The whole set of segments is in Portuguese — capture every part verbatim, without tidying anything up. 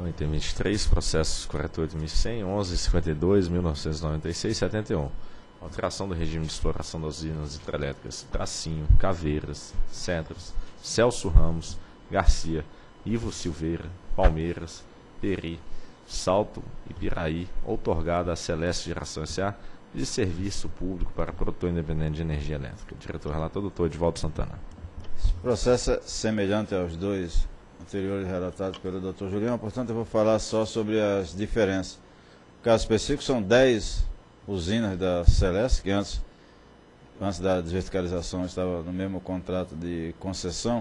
Então, item vinte e três, processos quarenta e oito mil e cem, onze cinquenta e dois, mil novecentos e noventa e seis, setenta e um. Alteração do regime de exploração das usinas hidrelétricas Bracinho, Caveiras, Cedros, Celso Ramos, Garcia, Ivo Silveira, Palmeiras, Peri, Salto e Piraí, outorgada à Celeste Geração S A de serviço público para produtor independente de energia elétrica. Diretor relator, doutor Edivaldo Santana. Esse processo é semelhante aos dois anteriores relatados pelo doutor Julião, portanto eu vou falar só sobre as diferenças. No caso específico, são dez usinas da Celeste, que antes, antes da desverticalização estava no mesmo contrato de concessão,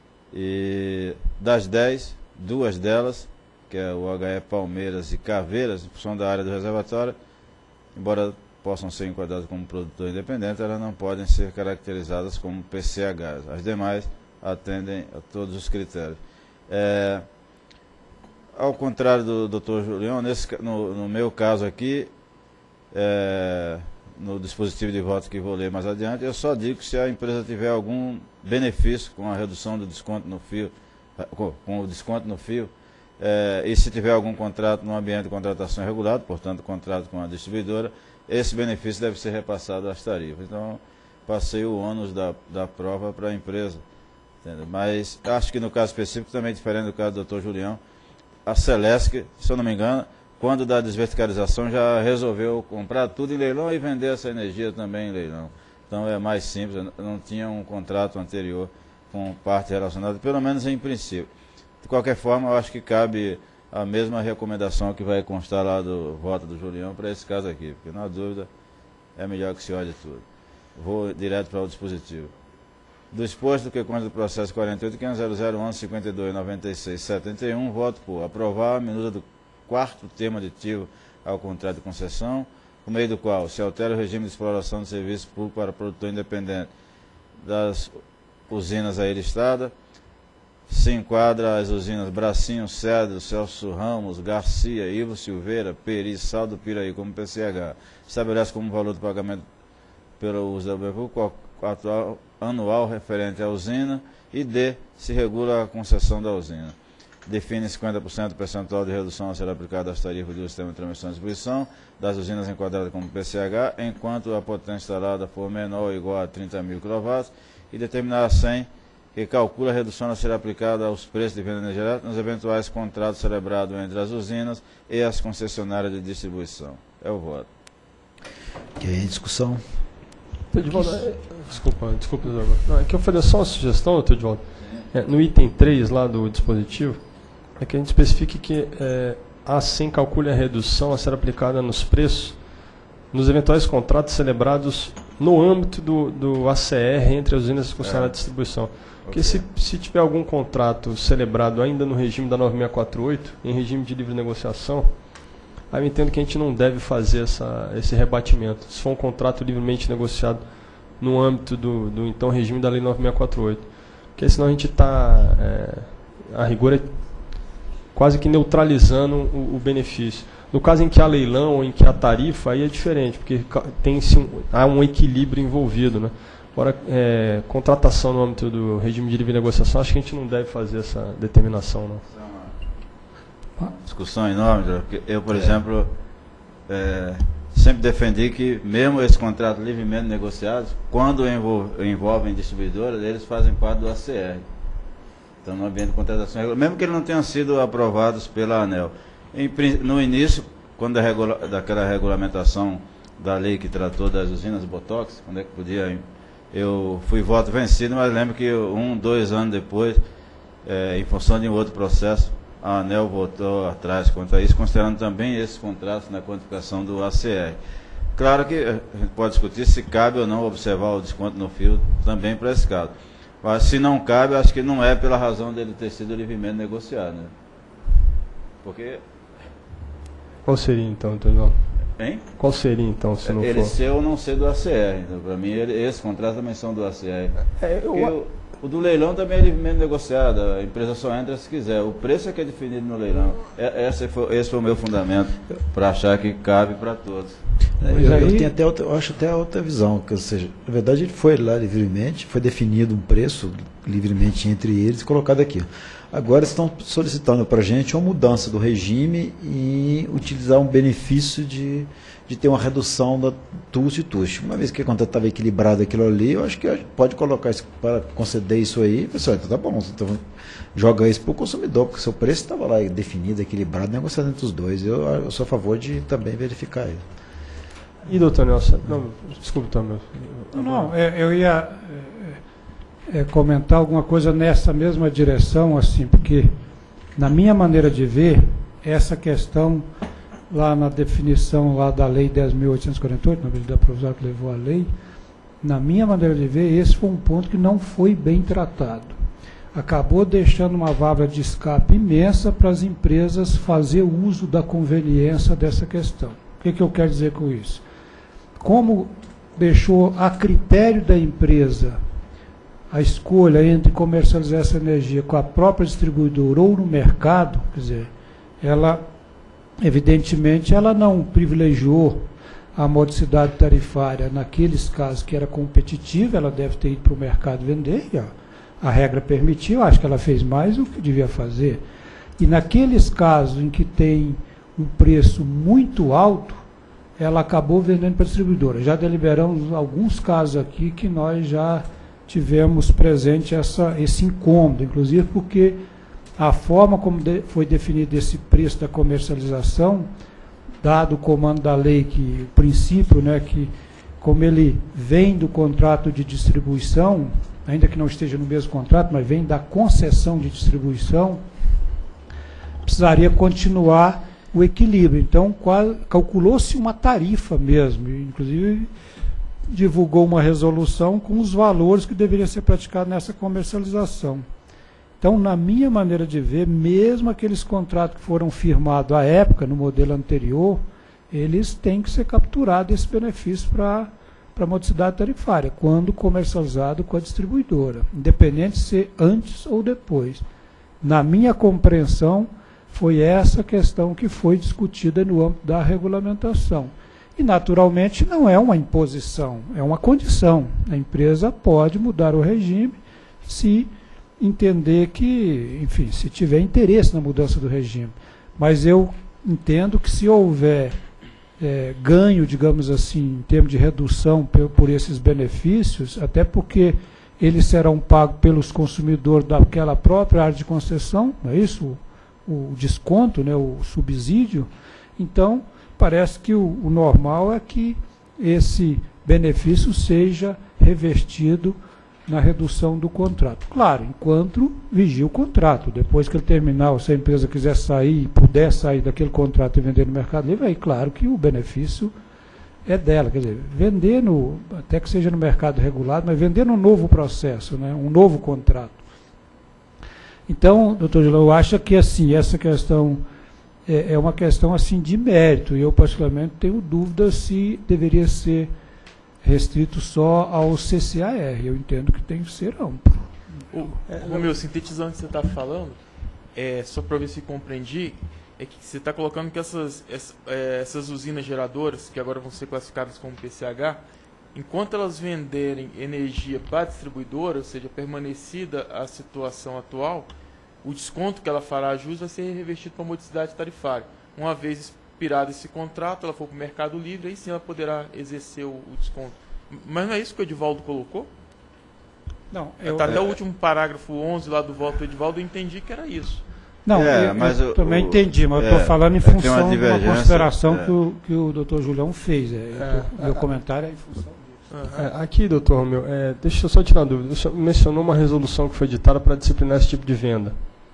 e das dez, duas delas, que é o H E Palmeiras e Caveiras, em função da área do reservatório, embora possam ser enquadradas como produtor independente, elas não podem ser caracterizadas como P C H. As demais atendem a todos os critérios. É, ao contrário do doutor Julião, nesse, no, no meu caso aqui, é, no dispositivo de voto que vou ler mais adiante, eu só digo que se a empresa tiver algum benefício com a redução do desconto no fio, com, com o desconto no fio, é, e se tiver algum contrato no ambiente de contratação regulado, portanto contrato com a distribuidora, esse benefício deve ser repassado às tarifas. Então, passei o ônus da, da prova para a empresa. Entendeu? Mas acho que no caso específico, também diferente do caso do doutor Julião, a Celesc, se eu não me engano, quando da desverticalização já resolveu comprar tudo em leilão e vender essa energia também em leilão. Então é mais simples, não tinha um contrato anterior com parte relacionada, pelo menos em princípio. De qualquer forma, eu acho que cabe a mesma recomendação que vai constar lá do voto do Julião para esse caso aqui, porque na dúvida é melhor que se olhe tudo. Vou direto para o dispositivo. Do exposto que consta do processo quarenta e oito, quinhentos, zero zero, onze, cinquenta e dois, noventa e seis, setenta e um, voto por aprovar a minuta do quarto termo aditivo ao contrato de concessão, por meio do qual se altera o regime de exploração de serviço público para produtor independente das usinas aí listadas, se enquadra as usinas Bracinho, Cedro, Celso Ramos, Garcia, Ivo Silveira, Peri, Saldo, Piraí como P C H. Estabelece como valor do pagamento pelo uso da B V U atual anual referente à usina e D, se regula a concessão da usina. Define cinquenta por cento do percentual de redução a ser aplicado às tarifas do sistema de transmissão e distribuição das usinas enquadradas como P C H, enquanto a potência instalada for menor ou igual a trinta mil quilowatts, e determinar a S E M que calcula a redução a ser aplicada aos preços de venda de energia elétrica nos eventuais contratos celebrados entre as usinas e as concessionárias de distribuição. É o voto. Que aí, discussão? Edivaldo, é, desculpa, desculpa, não, é que eu falei só uma sugestão, doutor Edivaldo. É, no item três lá do dispositivo, é que a gente especifique que é, a S E M calcule a redução a ser aplicada nos preços nos eventuais contratos celebrados no âmbito do, do A C R entre as usinas e as concessionárias de distribuição. Porque okay. se, se tiver algum contrato celebrado ainda no regime da nove seis quatro oito, em regime de livre negociação, aí eu entendo que a gente não deve fazer essa, esse rebatimento. Se for um contrato livremente negociado no âmbito do, do então regime da lei nove seis quatro oito. Porque senão a gente está, é, a rigor, é quase que neutralizando o, o benefício. No caso em que há leilão ou em que há tarifa, aí é diferente, porque tem um, há um equilíbrio envolvido, né? Agora, é, contratação no âmbito do regime de livre negociação, acho que a gente não deve fazer essa determinação, não. Uma discussão enorme, porque eu, por é. exemplo, é, sempre defendi que mesmo esses contratos livremente negociados, quando envolvem, envolvem distribuidoras, eles fazem parte do A C R. Então, no ambiente de contratação, mesmo que eles não tenham sido aprovados pela ANEEL. Em, no início, quando a regula, daquela regulamentação da lei que tratou das usinas Botox, quando é que podia... Eu fui voto vencido, mas lembro que um, dois anos depois, é, em função de um outro processo, a ANEEL votou atrás quanto a isso, considerando também esses contratos na quantificação do A C R. Claro que a gente pode discutir se cabe ou não observar o desconto no fio também para esse caso. Mas se não cabe, acho que não é pela razão dele ter sido livremente negociado, né? Porque... Qual seria então, Antônio? Hein? Qual seria então, se não ele for? ser ou não ser do A C R. Então, para mim, ele, esses contratos também são do A C R. É, eu... o, o do leilão também é livremente negociado. A empresa só entra se quiser. O preço é que é definido no leilão. É, esse, foi, esse foi o meu fundamento para achar que cabe para todos. É, eu, aí... eu, tenho até outra, eu acho até outra visão. Que, ou seja, na verdade, ele foi lá livremente, foi definido um preço livremente entre eles e colocado aqui. Agora estão solicitando para a gente uma mudança do regime e utilizar um benefício de, de ter uma redução da T U S e T U S. Uma vez que a conta estava equilibrada aquilo ali, eu acho que pode colocar isso para conceder isso aí. Pessoal, então tá bom, então joga isso para o consumidor, porque seu preço estava lá definido, equilibrado, negociado entre os dois. Eu, eu sou a favor de também verificar isso. E doutor Nelson? Não, desculpa, Tom. Não, é, eu ia é, é, comentar alguma coisa nessa mesma direção, assim, porque na minha maneira de ver, essa questão lá na definição lá da lei dez mil oitocentos e quarenta e oito, na medida provisória que levou a lei, na minha maneira de ver, esse foi um ponto que não foi bem tratado. Acabou deixando uma válvula de escape imensa para as empresas fazer uso da conveniência dessa questão. O que, que eu quero dizer com isso? Como deixou a critério da empresa a escolha entre comercializar essa energia com a própria distribuidora ou no mercado, quer dizer, ela, evidentemente, ela não privilegiou a modicidade tarifária naqueles casos que era competitiva, ela deve ter ido para o mercado vender, e a, a regra permitiu, acho que ela fez mais do que devia fazer. E naqueles casos em que tem um preço muito alto, ela acabou vendendo para a distribuidora. Já deliberamos alguns casos aqui que nós já tivemos presente essa, esse incômodo, inclusive porque a forma como de, foi definido esse preço da comercialização, dado o comando da lei, que o princípio, né, que como ele vem do contrato de distribuição, ainda que não esteja no mesmo contrato, mas vem da concessão de distribuição, precisaria continuar o equilíbrio. Então, calculou-se uma tarifa mesmo, inclusive divulgou uma resolução com os valores que deveriam ser praticados nessa comercialização. Então, na minha maneira de ver, mesmo aqueles contratos que foram firmados à época, no modelo anterior, eles têm que ser capturados esse benefício para a modicidade tarifária, quando comercializado com a distribuidora, independente de ser antes ou depois. Na minha compreensão, foi essa questão que foi discutida no âmbito da regulamentação. E, naturalmente, não é uma imposição, é uma condição. A empresa pode mudar o regime se entender que, enfim, se tiver interesse na mudança do regime. Mas eu entendo que se houver é, ganho, digamos assim, em termos de redução por, por esses benefícios, até porque eles serão pagos pelos consumidores daquela própria área de concessão, não é isso? O desconto, né, o subsídio, então parece que o, o normal é que esse benefício seja revestido na redução do contrato. Claro, enquanto vigia o contrato. Depois que ele terminar, se a empresa quiser sair e puder sair daquele contrato e vender no Mercado Livre, aí claro que o benefício é dela. Quer dizer, vender, no, até que seja no mercado regulado, mas vender num novo processo, né, um novo contrato. Então, doutor Gilão, eu acho que assim, essa questão é, é uma questão assim, de mérito, e eu particularmente tenho dúvida se deveria ser restrito só ao C C A R. Eu entendo que tem que ser amplo. O, o meu, sintetizando o que você está falando, é, só para ver se compreendi, é que você está colocando que essas, essa, é, essas usinas geradoras, que agora vão ser classificadas como P C H, enquanto elas venderem energia para a distribuidora, ou seja, permanecida a situação atual, o desconto que ela fará a jus vai ser revestido para a modicidade tarifária. Uma vez expirado esse contrato, ela for para o Mercado Livre, aí sim ela poderá exercer o, o desconto. Mas não é isso que o Edivaldo colocou? Não. Eu, tá até é, o último parágrafo onze lá do voto do Edivaldo, eu entendi que era isso. Não, é, eu, mas eu o, também o, entendi, mas é, eu estou falando em é, função de uma consideração é. que, o, que o doutor Julião fez. É, É, tô, meu é, comentário é em função disso. Uhum. É, aqui, doutor Romeu, é, deixa eu só tirar uma dúvida. O senhor mencionou uma resolução que foi editada para disciplinar esse tipo de venda.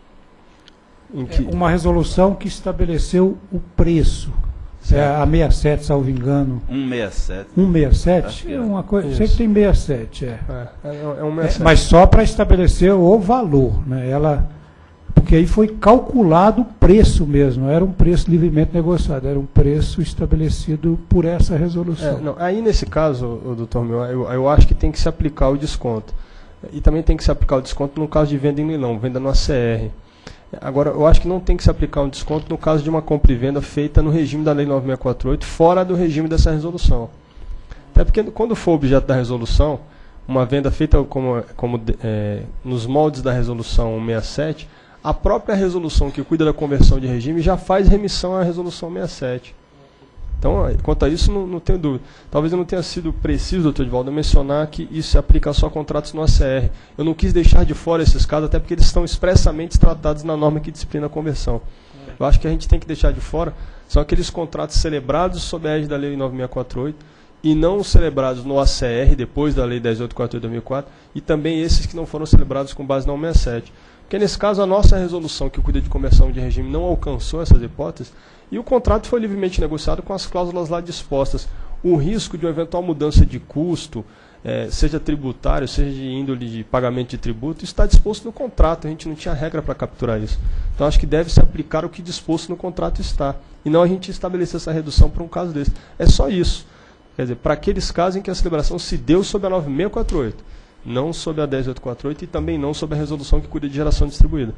Em que... é uma resolução que estabeleceu o preço. É a sessenta e sete, salvo engano. cento e sessenta e sete. cento e sessenta e sete? Acho que É é. uma coisa, Isso. sei que tem sessenta e sete, é. É, é, é um É, sessenta e sete. mas só para estabelecer o valor, né? Ela, porque aí foi calculado o preço mesmo, não era um preço livremente negociado, era um preço estabelecido por essa resolução. É, não, aí nesse caso, o doutor Romeu, eu, eu acho que tem que se aplicar o desconto. E também tem que se aplicar o desconto no caso de venda em leilão, venda no A C R. Agora, eu acho que não tem que se aplicar um desconto no caso de uma compra e venda feita no regime da Lei nove mil seiscentos e quarenta e oito, fora do regime dessa resolução. Até porque, quando for objeto da resolução, uma venda feita como, como, é, nos moldes da resolução cento e sessenta e sete, a própria resolução que cuida da conversão de regime já faz remissão à resolução cento e sessenta e sete. Então, quanto a isso, não, não tenho dúvida. Talvez eu não tenha sido preciso, doutor Edivaldo, mencionar que isso se aplica só a contratos no A C R. Eu não quis deixar de fora esses casos, até porque eles estão expressamente tratados na norma que disciplina a conversão. Eu acho que a gente tem que deixar de fora são aqueles contratos celebrados sob a égide da Lei nove mil seiscentos e quarenta e oito e não celebrados no A C R, depois da Lei dez mil oitocentos e quarenta e oito de dois mil e quatro, e também esses que não foram celebrados com base na cento e sessenta e sete. Porque, nesse caso, a nossa resolução que cuida de conversão de regime não alcançou essas hipóteses e o contrato foi livremente negociado com as cláusulas lá dispostas. O risco de uma eventual mudança de custo, eh, seja tributário, seja de índole de pagamento de tributo, isso está disposto no contrato. A gente não tinha regra para capturar isso. Então, acho que deve se aplicar o que disposto no contrato está. E não a gente estabelecer essa redução para um caso desse. É só isso. Quer dizer, para aqueles casos em que a celebração se deu sob a nove mil seiscentos e quarenta e oito, não sob a dez mil oitocentos e quarenta e oito e também não sob a resolução que cuida de geração distribuída.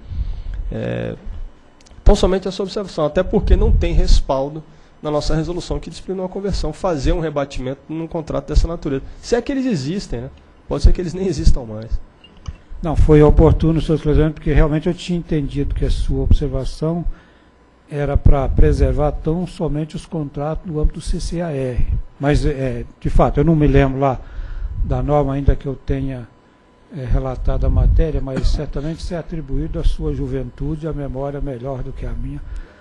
É, então, somente essa observação, até porque não tem respaldo na nossa resolução que disciplinou a conversão, fazer um rebatimento num contrato dessa natureza. Se é que eles existem, né? Pode ser que eles nem existam mais. Não, foi oportuno o seu esclarecimento, porque realmente eu tinha entendido que a sua observação era para preservar tão somente os contratos no âmbito do C C A R. Mas, é, de fato, eu não me lembro lá da norma ainda que eu tenha é, relatado a matéria, mas certamente se é atribuído à sua juventude a memória melhor do que a minha.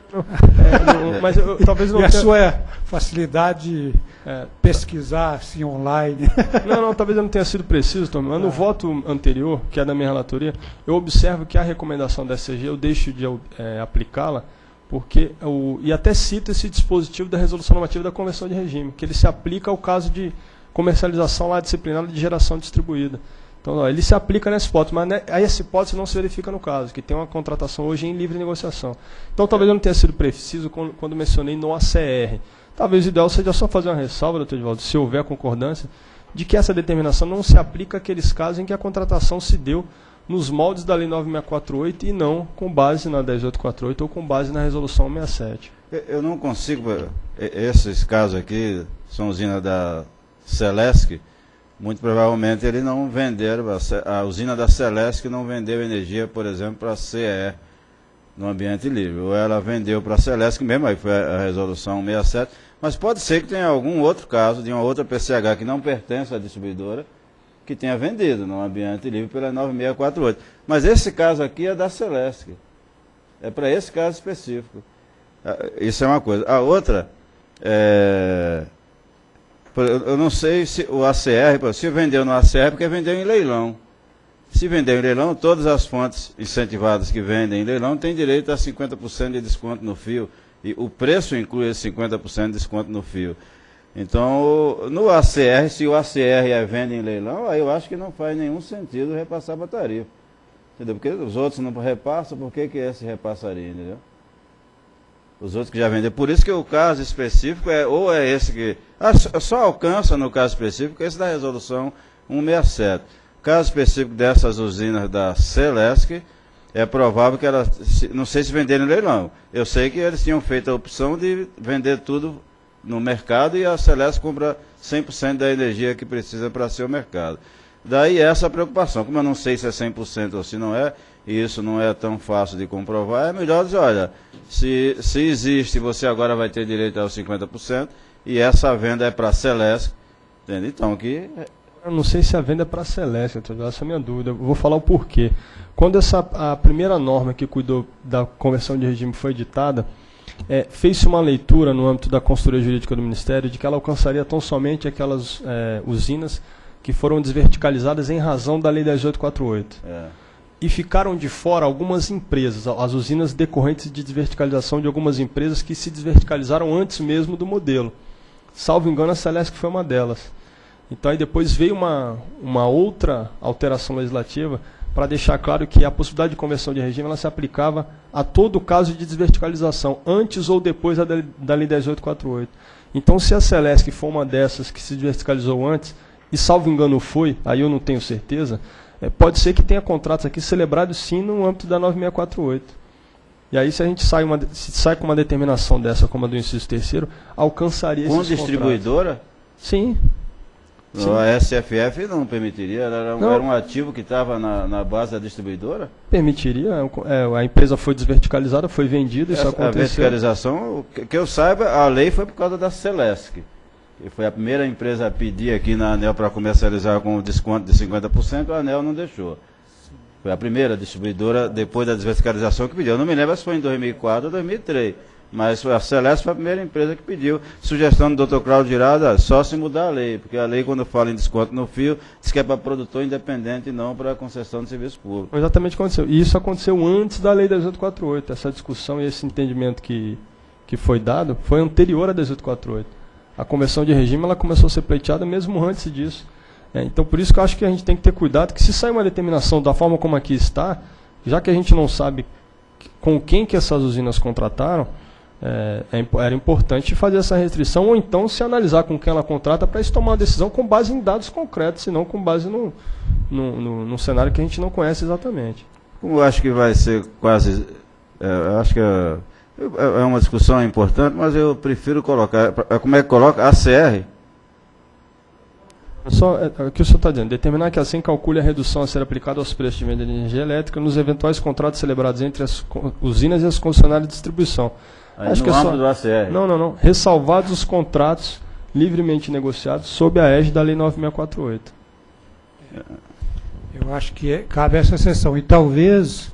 É, não, mas eu, talvez não e a tenha... sua facilidade de é, pesquisar assim online. Não, não, talvez eu não tenha sido preciso, Tom, mas no ah. voto anterior, que é da minha relatoria, eu observo que a recomendação da S C G eu deixo de é, aplicá-la, porque o, e até cito esse dispositivo da resolução normativa da conversão de regime, que ele se aplica ao caso de comercialização lá disciplinada de geração distribuída. Então, não, ele se aplica nessa hipótese, mas né, essa hipótese não se verifica no caso, que tem uma contratação hoje em livre negociação. Então, talvez eu não tenha sido preciso quando, quando mencionei no A C R. Talvez o ideal seja só fazer uma ressalva, doutor Edivaldo, se houver concordância, de que essa determinação não se aplica àqueles casos em que a contratação se deu nos moldes da Lei nove mil seiscentos e quarenta e oito e não com base na dez mil oitocentos e quarenta e oito ou com base na Resolução cento e sessenta e sete. Eu não consigo, esses casos aqui, são usina da Celesc, muito provavelmente ele não venderam, a usina da Celesc não vendeu energia, por exemplo, para a C E E no ambiente livre. Ou ela vendeu para a Celesc mesmo, aí foi a resolução cento e sessenta e sete, mas pode ser que tenha algum outro caso de uma outra P C H que não pertence à distribuidora, que tenha vendido no ambiente livre pela nove mil seiscentos e quarenta e oito. Mas esse caso aqui é da Celesc. É para esse caso específico. Isso é uma coisa. A outra, é... eu não sei se o A C R, se vendeu no A C R, porque vendeu em leilão. Se vendeu em leilão, todas as fontes incentivadas que vendem em leilão têm direito a cinquenta por cento de desconto no fio. E o preço inclui esse cinquenta por cento de desconto no fio. Então, no A C R, se o A C R é venda em leilão, aí eu acho que não faz nenhum sentido repassar para a tarifa. Entendeu? Porque os outros não repassam, por que que esse repassaria, entendeu? Os outros que já venderam. Por isso que o caso específico é, ou é esse que... Ah, só alcança no caso específico esse da resolução cento e sessenta e sete. O caso específico dessas usinas da Celesc, é provável que elas... Não sei se venderam em leilão. Eu sei que eles tinham feito a opção de vender tudo no mercado e a Celesc compra cem por cento da energia que precisa para seu mercado. Daí essa preocupação. Como eu não sei se é cem por cento ou se não é, e isso não é tão fácil de comprovar, é melhor dizer, olha, se, se existe, você agora vai ter direito aos cinquenta por cento e essa venda é para a Celesc. Entende? Então, que... Eu não sei se a venda é para a Celesc, essa é a minha dúvida. Eu vou falar o porquê. Quando essa, a primeira norma que cuidou da conversão de regime foi editada, É, fez-se uma leitura no âmbito da consultoria jurídica do Ministério de que ela alcançaria tão somente aquelas é, usinas que foram desverticalizadas em razão da Lei dez mil oitocentos e quarenta e oito. É. E ficaram de fora algumas empresas, as usinas decorrentes de desverticalização de algumas empresas que se desverticalizaram antes mesmo do modelo. Salvo engano, a Celesc foi uma delas. Então aí depois veio uma, uma outra alteração legislativa para deixar claro que a possibilidade de conversão de regime ela se aplicava a todo caso de desverticalização, antes ou depois da, da Lei dez mil oitocentos e quarenta e oito. Então, se a Celesc for uma dessas que se desverticalizou antes, e salvo engano foi, aí eu não tenho certeza, é, pode ser que tenha contratos aqui celebrados sim no âmbito da nove mil seiscentos e quarenta e oito. E aí, se a gente sai, uma, se sai com uma determinação dessa, como a do inciso terceiro, alcançaria esses contratos. Com distribuidora? Sim. A S F F não permitiria? Era, um, era um ativo que estava na, na base da distribuidora? Permitiria. É, a empresa foi desverticalizada, foi vendida, isso Essa, aconteceu. A verticalização, que, que eu saiba, a lei foi por causa da Celesc. Que foi a primeira empresa a pedir aqui na ANEEL para comercializar com desconto de cinquenta por cento, a ANEEL não deixou. Foi a primeira distribuidora, depois da desverticalização, que pediu. Eu não me lembro se foi em dois mil e quatro ou dois mil e três. Mas a Celesc foi a primeira empresa que pediu. Sugestão do doutor Claudio Girada, só se mudar a lei. Porque a lei, quando fala em desconto no fio, diz que é para produtor independente e não para concessão de serviço público. Foi exatamente o que aconteceu. E isso aconteceu antes da lei da dezoito quarenta e oito. Essa discussão e esse entendimento que, que foi dado foi anterior à dezoito quarenta e oito. A conversão de regime ela começou a ser pleiteada mesmo antes disso. É, então, por isso que eu acho que a gente tem que ter cuidado, que se sair uma determinação da forma como aqui está, já que a gente não sabe com quem que essas usinas contrataram, É, era importante fazer essa restrição, ou então se analisar com quem ela contrata para se tomar uma decisão com base em dados concretos, e não com base num, num, num, num cenário que a gente não conhece exatamente. Eu acho que vai ser quase... É, eu acho que é, é uma discussão importante, mas eu prefiro colocar... Como é que coloca? A C R. Só, é, o que o senhor está dizendo? Determinar que assim calcule a redução a ser aplicada aos preços de venda de energia elétrica nos eventuais contratos celebrados entre as usinas e as concessionárias de distribuição. Aí Acho no que é só, âmbito do A C R. Não, não, não. Ressalvados os contratos livremente negociados sob a égide da Lei nove mil seiscentos e quarenta e oito. Eu acho que é, cabe essa exceção. E talvez,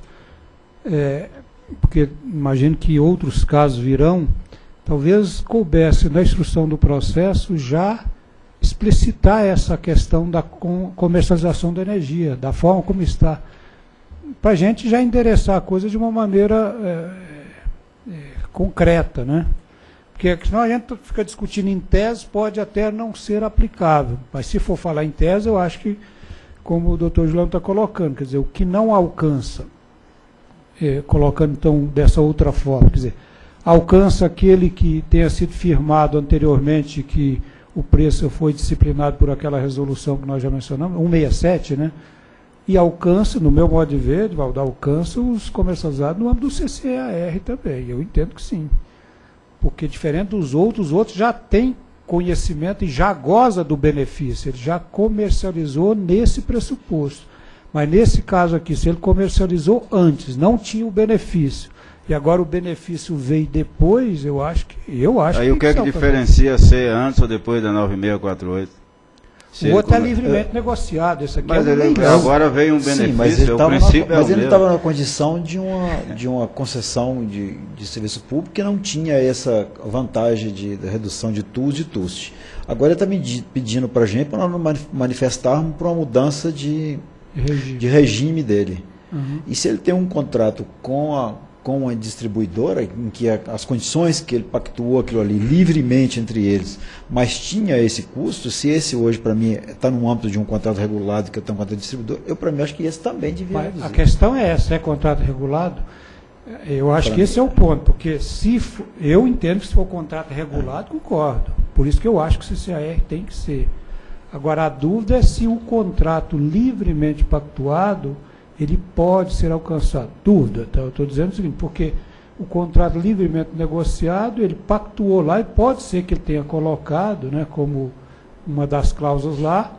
é, porque imagino que outros casos virão, talvez coubesse na instrução do processo já explicitar essa questão da com, comercialização da energia, da forma como está, para a gente já endereçar a coisa de uma maneira... É, é, concreta, né? Porque senão a gente fica discutindo em tese, pode até não ser aplicável, mas se for falar em tese, eu acho que, como o doutor Juliano está colocando, quer dizer, o que não alcança, é, colocando então dessa outra forma, quer dizer, alcança aquele que tenha sido firmado anteriormente, que o preço foi disciplinado por aquela resolução que nós já mencionamos, cento e sessenta e sete, né? E alcança, no meu modo de ver, Edvaldo, alcança os comercializados no âmbito do C C A R também. Eu entendo que sim. Porque diferente dos outros, os outros já têm conhecimento e já goza do benefício. Ele já comercializou nesse pressuposto. Mas nesse caso aqui, se ele comercializou antes, não tinha o benefício, e agora o benefício veio depois, eu acho que... Eu acho Aí que o que é que diferencia ser antes ou depois da nove mil seiscentos e quarenta e oito? Se o outro é livremente é, negociado, esse aqui mas é um ele, agora veio um benefício, sim, mas ele o estava princípio na, mas é ele estava na condição de uma, de uma concessão de, de serviço público que não tinha essa vantagem de, de redução de T U S e T U S T. Agora ele está pedindo para a gente para nós manifestarmos para uma mudança de regime, de regime dele. Uhum. E se ele tem um contrato com a com a distribuidora, em que a, as condições que ele pactuou aquilo ali livremente entre eles, mas tinha esse custo, se esse hoje para mim está no âmbito de um contrato regulado que eu tenho um contrato de distribuidor, eu para mim acho que esse também devia mas reduzir. A questão é essa, é contrato regulado? Eu acho pra que mim. Esse é o ponto, porque se for, eu entendo que se for contrato regulado, é. concordo. Por isso que eu acho que o C C A R tem que ser. Agora, a dúvida é se o contrato livremente pactuado ele pode ser alcançado. Dúvida, tá? Eu estou dizendo o seguinte, porque o contrato livremente negociado, ele pactuou lá, e pode ser que ele tenha colocado, né, como uma das cláusulas lá,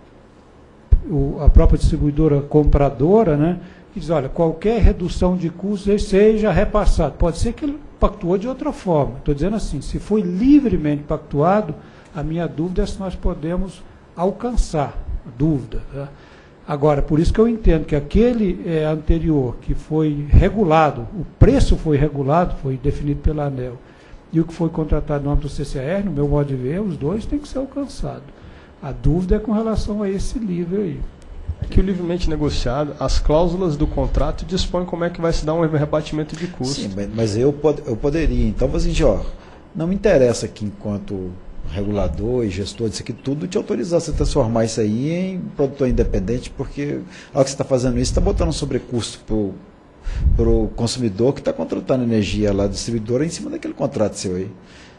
o, a própria distribuidora compradora, né, que diz, olha, qualquer redução de custos seja repassado. Pode ser que ele pactuou de outra forma. Estou dizendo assim, se foi livremente pactuado, a minha dúvida é se nós podemos alcançar. Dúvida, tá? Agora, por isso que eu entendo que aquele é, anterior, que foi regulado, o preço foi regulado, foi definido pela ANEEL, e o que foi contratado no âmbito do C C A R, no meu modo de ver, os dois têm que ser alcançados. A dúvida é com relação a esse livre aí. É que o livremente negociado, as cláusulas do contrato dispõem como é que vai se dar um rebatimento de custos. Sim, mas eu, pod eu poderia, então, assim, ó, não me interessa que enquanto regulador e gestor disso aqui tudo, te autorizar a você transformar isso aí em produtor independente, porque a hora que você está fazendo isso, está botando um sobrecusto para o consumidor que está contratando energia lá, distribuidora, em cima daquele contrato seu aí.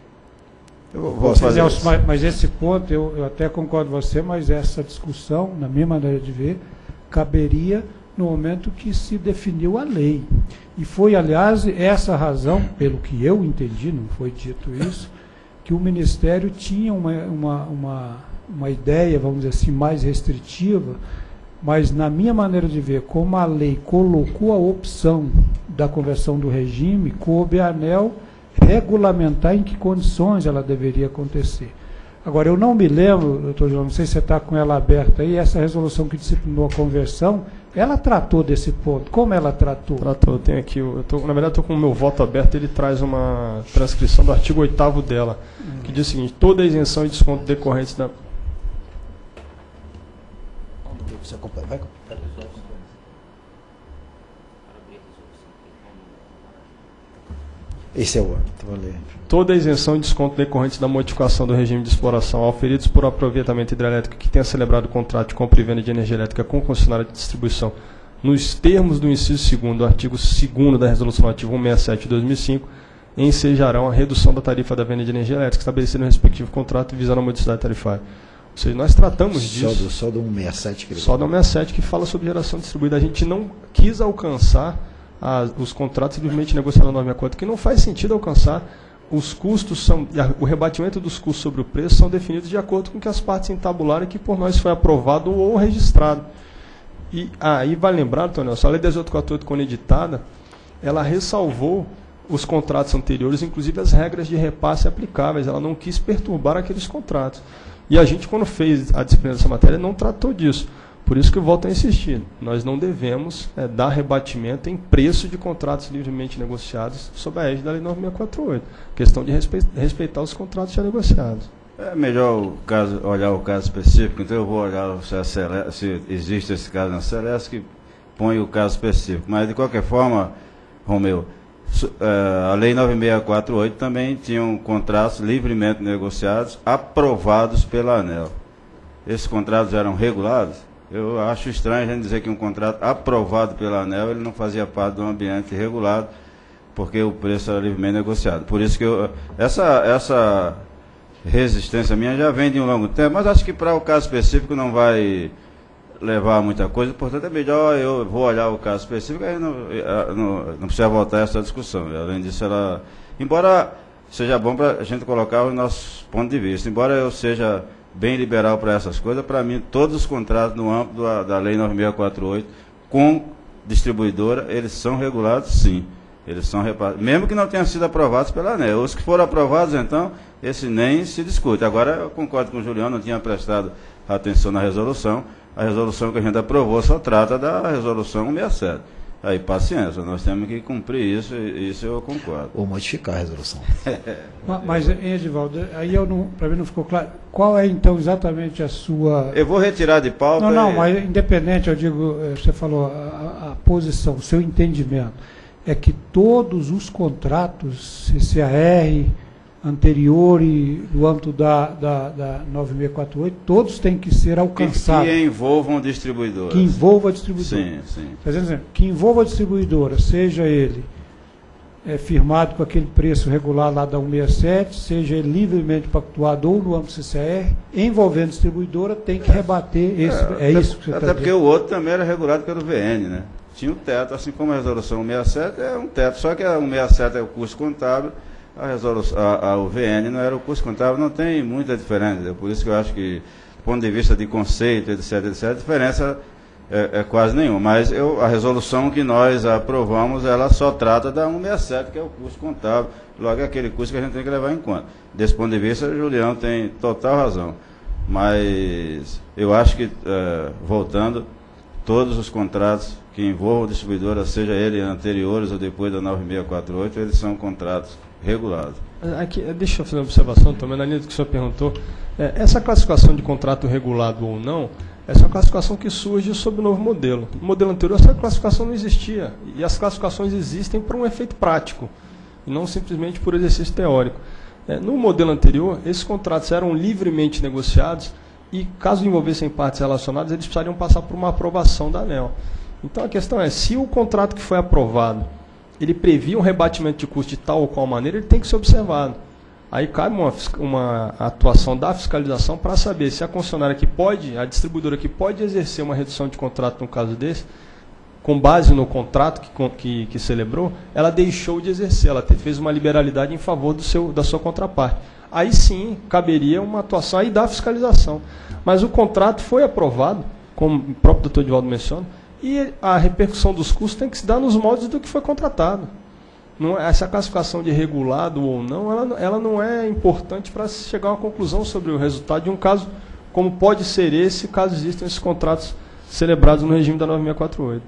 Eu vou fazer mas, mas, mas esse ponto, eu, eu até concordo com você, mas essa discussão, na minha maneira de ver, caberia no momento que se definiu a lei. E foi, aliás, essa razão, pelo que eu entendi, não foi dito isso, que o Ministério tinha uma, uma, uma uma ideia, vamos dizer assim, mais restritiva, mas na minha maneira de ver, como a lei colocou a opção da conversão do regime, coube a ANEEL regulamentar em que condições ela deveria acontecer. Agora, eu não me lembro, doutor João, não sei se você está com ela aberta aí, essa resolução que disciplinou a conversão, ela tratou desse ponto. Como ela tratou? Tratou, tem aqui, eu tô, na verdade estou com o meu voto aberto, ele traz uma transcrição do artigo oitavo dela, hum. que diz o seguinte: toda isenção e desconto decorrentes da... Você acompanha, vai acompanhar. Esse é o ano, vou ler. Toda isenção e desconto decorrentes da modificação do regime de exploração auferidos por aproveitamento hidrelétrico que tenha celebrado o contrato de compra e venda de energia elétrica com concessionária de distribuição nos termos do inciso segundo do artigo segundo da Resolução Normativa cento e sessenta e sete de dois mil e cinco, ensejarão a redução da tarifa da venda de energia elétrica estabelecida no respectivo contrato visando a modicidade tarifária. Ou seja, nós tratamos só disso. Do, só do cento e sessenta e sete. Que só do cento e sessenta e sete que fala sobre geração distribuída. A gente não quis alcançar as, os contratos simplesmente negociados na novecentos e sessenta e quatro, que não faz sentido alcançar. Os custos são, o rebatimento dos custos sobre o preço são definidos de acordo com o que as partes entabularam e que por nós foi aprovado ou registrado. E aí ah, vai lembrar, Antônio, a lei dezoito quarenta e oito, quando editada, ela ressalvou os contratos anteriores, inclusive as regras de repasse aplicáveis. Ela não quis perturbar aqueles contratos. E a gente, quando fez a disciplina dessa matéria, não tratou disso. Por isso que eu volto a insistir. Nós não devemos é, dar rebatimento em preço de contratos livremente negociados sob a égide da lei nove mil seiscentos e quarenta e oito. Questão de respeitar os contratos já negociados. É melhor o caso, olhar o caso específico, então eu vou olhar se, a Celeste, se existe esse caso na Celeste, que põe o caso específico. Mas, de qualquer forma, Romeu, a lei nove mil seiscentos e quarenta e oito também tinham contratos livremente negociados, aprovados pela ANEEL. Esses contratos eram regulados? Eu acho estranho a gente dizer que um contrato aprovado pela ANEEL ele não fazia parte de um ambiente regulado, porque o preço era livremente negociado. Por isso que eu, essa, essa resistência minha já vem de um longo tempo, mas acho que para o caso específico não vai levar a muita coisa, portanto é melhor eu vou olhar o caso específico, aí não, não, não precisa voltar a essa discussão. Além disso, ela, embora seja bom para a gente colocar o nosso ponto de vista, embora eu seja bem liberal para essas coisas, para mim todos os contratos no âmbito da, da lei nove mil seiscentos e quarenta e oito com distribuidora, eles são regulados sim, eles são repassados, mesmo que não tenham sido aprovados pela ANEEL. Os que foram aprovados, então, esse nem se discute. Agora, eu concordo com o Juliano, não tinha prestado atenção na resolução. A resolução que a gente aprovou só trata da resolução cento e sessenta e sete. Aí, paciência, nós temos que cumprir isso, e isso eu concordo. Ou modificar a resolução. Mas, Edivaldo, aí para mim não ficou claro. Qual é, então, exatamente a sua... Eu vou retirar de pauta... Não, não, e... mas independente, eu digo, você falou, a, a posição, o seu entendimento, é que todos os contratos C C A R anterior e no âmbito da, da, da nove mil seiscentos e quarenta e oito, todos têm que ser alcançados. Que, que envolvam distribuidoras. Que envolva a distribuidora. Sim, sim. Quer dizer, que envolva a distribuidora, seja ele é, firmado com aquele preço regular lá da cento e sessenta e sete, seja ele livremente pactuado ou no âmbito C C A R, envolvendo distribuidora, tem que rebater esse. É, é até, isso que você está dizendo. Até porque o outro também era regulado pelo V N, né? Tinha um teto, assim como a resolução cento e sessenta e sete é um teto, só que a cento e sessenta e sete é o custo contábil, a resolução, a, a, o V N não era o custo contábil, não tem muita diferença. Entendeu? Por isso que eu acho que, do ponto de vista de conceito, etc, etc, a diferença é, é quase nenhuma. Mas eu, a resolução que nós aprovamos, ela só trata da cento e sessenta e sete, que é o custo contábil, logo é aquele custo que a gente tem que levar em conta. Desse ponto de vista, o Julião tem total razão. Mas eu acho que, é, voltando, todos os contratos que envolvam distribuidora, seja ele anteriores ou depois da nove mil seiscentos e quarenta e oito, eles são contratos regulados. Aqui, deixa eu fazer uma observação também, na linha do que o senhor perguntou. É, essa classificação de contrato regulado ou não, essa é uma classificação que surge sob o novo modelo. No modelo anterior, essa classificação não existia. E as classificações existem para um efeito prático, e não simplesmente por exercício teórico. É, no modelo anterior, esses contratos eram livremente negociados e, caso envolvessem partes relacionadas, eles precisariam passar por uma aprovação da ANEEL. Então, a questão é, se o contrato que foi aprovado, ele previa um rebatimento de custo de tal ou qual maneira, ele tem que ser observado. Aí cabe uma, uma atuação da fiscalização para saber se a concessionária que pode, a distribuidora que pode exercer uma redução de contrato no caso desse, com base no contrato que, que, que celebrou, ela deixou de exercer, ela te, fez uma liberalidade em favor do seu, da sua contraparte. Aí sim, caberia uma atuação aí da fiscalização. Mas o contrato foi aprovado, como o próprio doutor Edivaldo menciona, e a repercussão dos custos tem que se dar nos moldes do que foi contratado. Não, essa classificação de regulado ou não, ela, ela não é importante para chegar a uma conclusão sobre o resultado de um caso como pode ser esse, caso existam esses contratos celebrados no regime da nove seis quatro oito.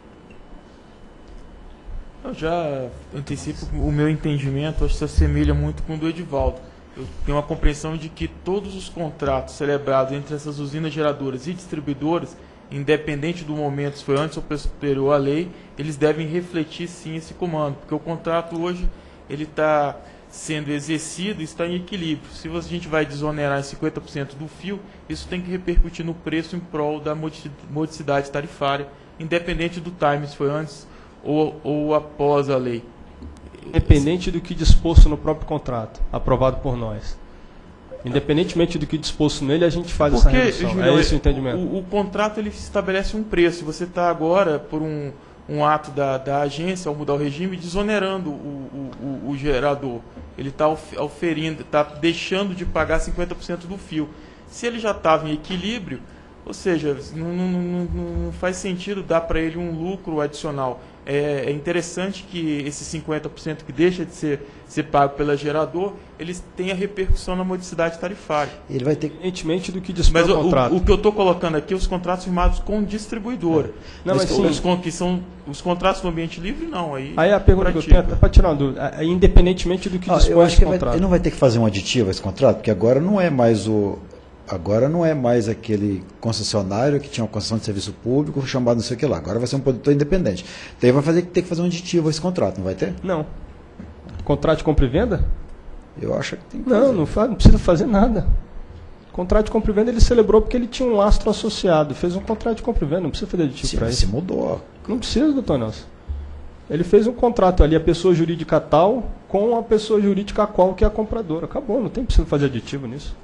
Eu já antecipo o meu entendimento, acho que se assemelha muito com o do Edivaldo. Eu tenho uma compreensão de que todos os contratos celebrados entre essas usinas geradoras e distribuidoras, independente do momento, se foi antes ou posterior à lei, eles devem refletir sim esse comando, porque o contrato hoje ele está sendo exercido e está em equilíbrio. Se a gente vai desonerar em cinquenta por cento do fio, isso tem que repercutir no preço em prol da modicidade tarifária, independente do time, se foi antes ou, ou após a lei. Independente do que disposto no próprio contrato, aprovado por nós. Independentemente do que disposto nele, a gente faz Porque, essa redução. Julião, é esse o entendimento. O, o contrato ele estabelece um preço. Você está agora, por um, um ato da, da agência, ao mudar o regime, desonerando o, o, o, o gerador. Ele está oferindo, está deixando de pagar cinquenta por cento do fio. Se ele já estava em equilíbrio, ou seja, não, não, não, não faz sentido dar para ele um lucro adicional. É, é interessante que esses cinquenta por cento que deixa de ser, ser pago pela gerador, eles tenham repercussão na modicidade tarifária. Ele vai ter Independentemente do que dispõe Mas o o, contrato. o, o que eu estou colocando aqui, os contratos firmados com distribuidora. Não, mas os, sim. os, con- que são, os contratos do ambiente livre, não. Aí, Aí a pergunta que eu tenho, pratica. para tirar uma dúvida, é, independentemente do que Ah, dispõe eu acho esse que vai, contrato. ele não vai ter que fazer um aditivo a esse contrato, porque agora não é mais o agora não é mais aquele concessionário que tinha uma concessão de serviço público chamado não sei o que lá. Agora vai ser um produtor independente. Então ele vai fazer, ter que fazer um aditivo a esse contrato, não vai ter? Não. Contrato de compra e venda? Eu acho que tem que Não, fazer. não, faz, não precisa fazer nada. Contrato de compra e venda ele celebrou porque ele tinha um lastro associado. Fez um contrato de compra e venda, não precisa fazer aditivo Sim, para mas isso. se mudou. Não precisa, doutor Nelson. Ele fez um contrato ali, a pessoa jurídica tal, com a pessoa jurídica qual que é a compradora. Acabou, não tem precisa fazer aditivo nisso.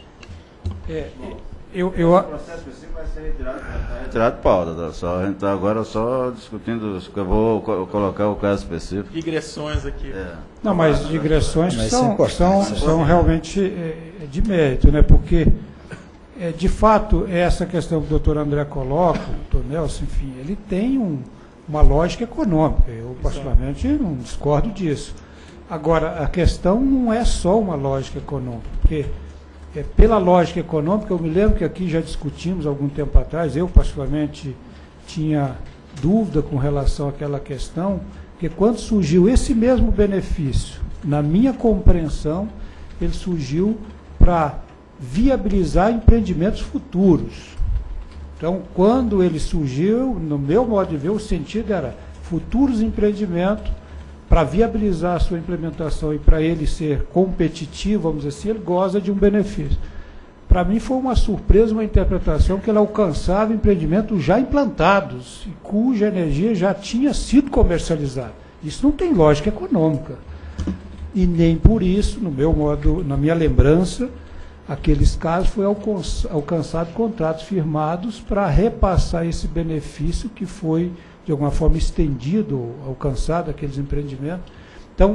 É, eu, eu, O processo específico vai ser retirado, vai estar retirado de pauta. Tá? Só, a gente está agora só discutindo, eu vou co- colocar o caso específico. Digressões aqui. É. Não, mas digressões Mas isso é são, importante, são, isso é são realmente é, de mérito, né? Porque, é, de fato, essa questão que o doutor André coloca, o doutor Nelson, enfim, ele tem um, uma lógica econômica. Eu, particularmente, não discordo disso. Agora, a questão não é só uma lógica econômica, porque, é, pela lógica econômica, eu me lembro que aqui já discutimos algum tempo atrás, eu, particularmente, tinha dúvida com relação àquela questão, porque quando surgiu esse mesmo benefício, na minha compreensão, ele surgiu para viabilizar empreendimentos futuros. Então, quando ele surgiu, no meu modo de ver, o sentido era futuros empreendimentos, para viabilizar a sua implementação e para ele ser competitivo, vamos dizer assim, ele goza de um benefício. Para mim foi uma surpresa, uma interpretação que ele alcançava empreendimentos já implantados e cuja energia já tinha sido comercializada. Isso não tem lógica econômica. E nem por isso, no meu modo, na minha lembrança, aqueles casos foi alcançado contratos firmados para repassar esse benefício que foi de alguma forma estendido, alcançado aqueles empreendimentos. Então,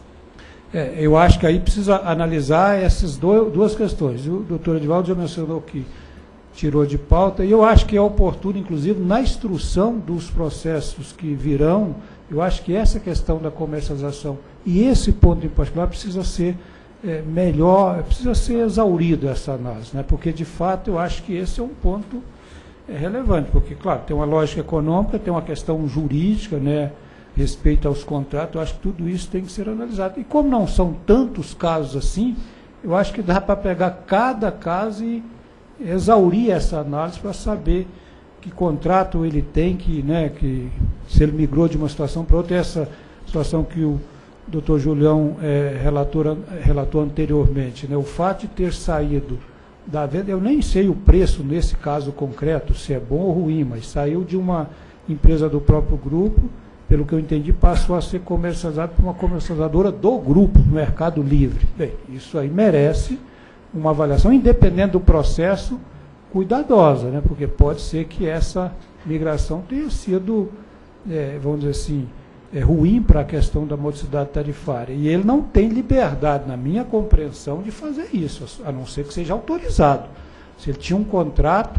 é, eu acho que aí precisa analisar essas do, duas questões. O doutor Edivaldo já mencionou que tirou de pauta, e eu acho que é oportuno, inclusive, na instrução dos processos que virão, eu acho que essa questão da comercialização e esse ponto em particular precisa ser é, melhor, precisa ser exaurido essa análise, né? Porque, de fato, eu acho que esse é um ponto é relevante, porque, claro, tem uma lógica econômica, tem uma questão jurídica, né, respeito aos contratos, eu acho que tudo isso tem que ser analisado. E como não são tantos casos assim, eu acho que dá para pegar cada caso e exaurir essa análise para saber que contrato ele tem, que, né, que se ele migrou de uma situação para outra, essa situação que o doutor Julião é, relatou, relatou anteriormente, né, o fato de ter saído da venda, eu nem sei o preço nesse caso concreto, se é bom ou ruim, mas saiu de uma empresa do próprio grupo, pelo que eu entendi, passou a ser comercializado por uma comercializadora do grupo, no Mercado Livre. Bem, isso aí merece uma avaliação, independente do processo, cuidadosa, né? Porque pode ser que essa migração tenha sido é, vamos dizer assim, é ruim para a questão da modicidade tarifária. E ele não tem liberdade, na minha compreensão, de fazer isso, a não ser que seja autorizado. Se ele tinha um contrato,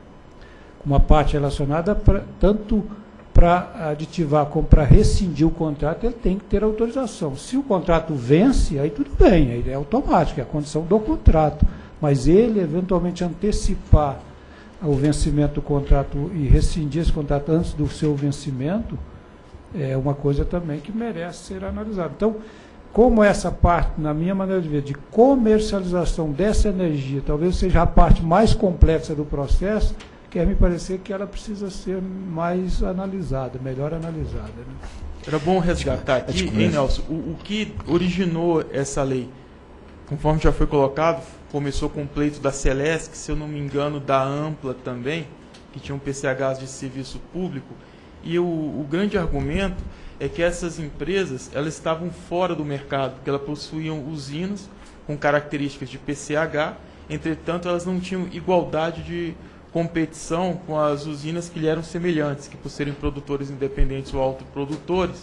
uma parte relacionada pra, tanto para aditivar como para rescindir o contrato, ele tem que ter autorização. Se o contrato vence, aí tudo bem, aí é automático, é a condição do contrato. Mas ele, eventualmente, antecipar o vencimento do contrato e rescindir esse contrato antes do seu vencimento, é uma coisa também que merece ser analisada. Então, como essa parte, na minha maneira de ver, de comercialização dessa energia, talvez seja a parte mais complexa do processo, quer me parecer que ela precisa ser mais analisada, melhor analisada. Né? Era bom resgatar aqui, hein, Nelson, o, o que originou essa lei, conforme já foi colocado, começou com o pleito da Celesc, se eu não me engano, da Ampla também, que tinha um P C Hs de serviço público, e o, o grande argumento é que essas empresas elas estavam fora do mercado, porque elas possuíam usinas com características de P C H, entretanto elas não tinham igualdade de competição com as usinas que lhe eram semelhantes, que por serem produtores independentes ou autoprodutores,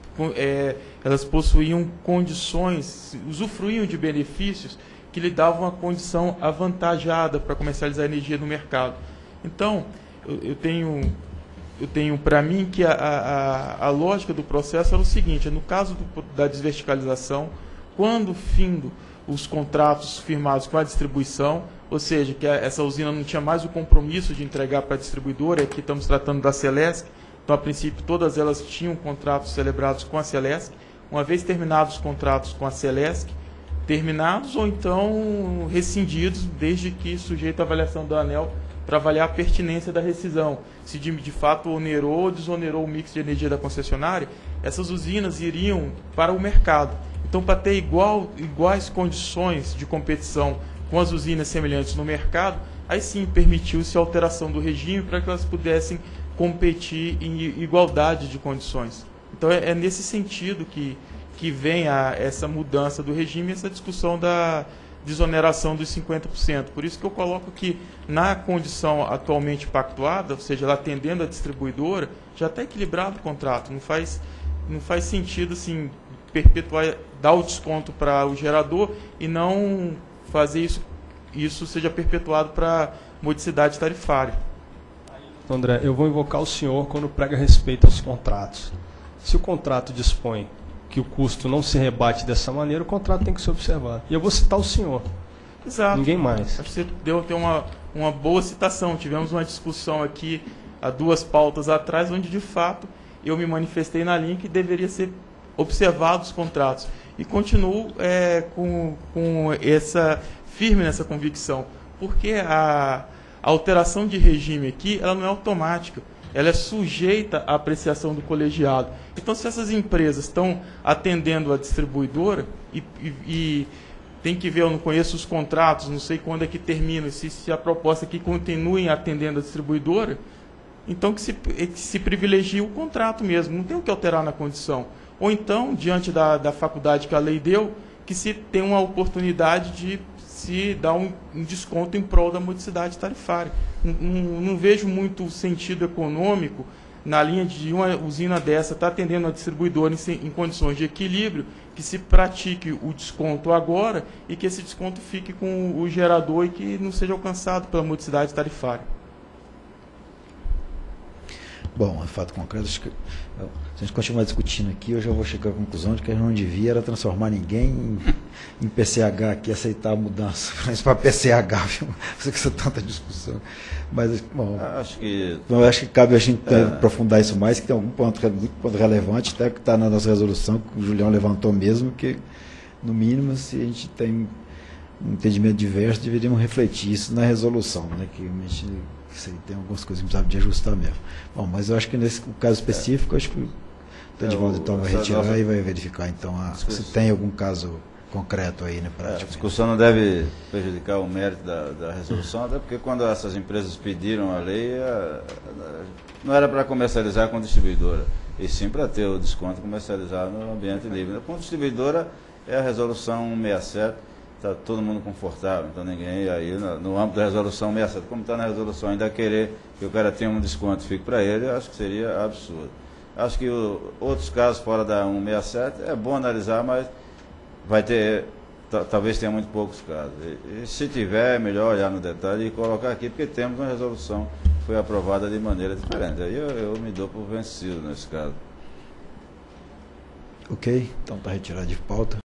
é, elas possuíam condições, usufruíam de benefícios que lhe davam uma condição avantajada para comercializar energia no mercado. Então, eu, eu tenho... Eu tenho para mim que a, a, a lógica do processo era o seguinte, no caso do, da desverticalização, quando findo os contratos firmados com a distribuição, ou seja, que a, essa usina não tinha mais o compromisso de entregar para a distribuidora, aqui estamos tratando da Celesc, então a princípio todas elas tinham contratos celebrados com a Celesc, uma vez terminados os contratos com a Celesc, terminados ou então rescindidos, desde que sujeito à avaliação do ANEEL, para avaliar a pertinência da rescisão, se de, de fato onerou ou desonerou o mix de energia da concessionária, essas usinas iriam para o mercado. Então, para ter igual, iguais condições de competição com as usinas semelhantes no mercado, aí sim permitiu-se a alteração do regime para que elas pudessem competir em igualdade de condições. Então, é, é nesse sentido que, que vem a, essa mudança do regime, essa discussão da desoneração dos cinquenta por cento. Por isso que eu coloco que, na condição atualmente pactuada, ou seja, ela atendendo a distribuidora, já está equilibrado o contrato. Não faz, não faz sentido assim, perpetuar, dar o desconto para o gerador e não fazer isso, isso seja perpetuado para modicidade tarifária. André, eu vou invocar o senhor quando prega respeito aos contratos. Se o contrato dispõe que o custo não se rebate dessa maneira, o contrato tem que ser observado. E eu vou citar o senhor. Exato. Ninguém mais. Acho que você deu até uma, uma boa citação. Tivemos uma discussão aqui há duas pautas atrás, onde de fato eu me manifestei na linha que deveria ser observado os contratos. E continuo é, com, com essa firme nessa convicção, porque a, a alteração de regime aqui ela não é automática. Ela é sujeita à apreciação do colegiado. Então, se essas empresas estão atendendo a distribuidora e, e, e tem que ver, eu não conheço os contratos, não sei quando é que termina, se, se a proposta é que continuem atendendo a distribuidora, então que se, que se privilegie o contrato mesmo, não tem o que alterar na condição. Ou então, diante da, da faculdade que a lei deu, que se tem uma oportunidade de se dar um, um desconto em prol da modicidade tarifária. Não, não, não vejo muito sentido econômico na linha de uma usina dessa estar tá atendendo a distribuidora em, em condições de equilíbrio, que se pratique o desconto agora e que esse desconto fique com o gerador e que não seja alcançado pela modicidade tarifária. Bom, é fato concreto, acho que, se a gente continuar discutindo aqui, eu já vou chegar à conclusão de que a gente não devia era transformar ninguém em, em P C H aqui, aceitar a mudança para P C H, viu? Você que isso é tanta discussão. Mas, bom, acho que, eu acho que cabe a gente é, aprofundar isso mais, que tem algum ponto, muito ponto relevante, até que está na nossa resolução, que o Julião levantou mesmo, que, no mínimo, se a gente tem um entendimento diverso, deveríamos refletir isso na resolução, né? Que a gente sei, tem algumas coisas que precisam de ajustar mesmo. Bom, mas eu acho que nesse caso específico, acho que o Tedivaldo então vai retirar nossa... e vai verificar então a, se tem algum caso concreto aí, né? É, a discussão não deve prejudicar o mérito da, da resolução, até porque quando essas empresas pediram a lei, a, a, não era para comercializar com distribuidora, e sim para ter o desconto comercializado no ambiente livre. Com distribuidora é a resolução cento e sessenta e sete, está todo mundo confortável, então ninguém aí no, no âmbito da resolução cento e sessenta e sete, como está na resolução, ainda querer que o cara tenha um desconto fique para ele, eu acho que seria absurdo. Acho que o, outros casos fora da cento e sessenta e sete é bom analisar, mas vai ter, talvez tenha muito poucos casos. E, e se tiver, é melhor olhar no detalhe e colocar aqui, porque temos uma resolução que foi aprovada de maneira diferente. Aí eu, eu me dou por vencido nesse caso. Ok, então está retirado de pauta.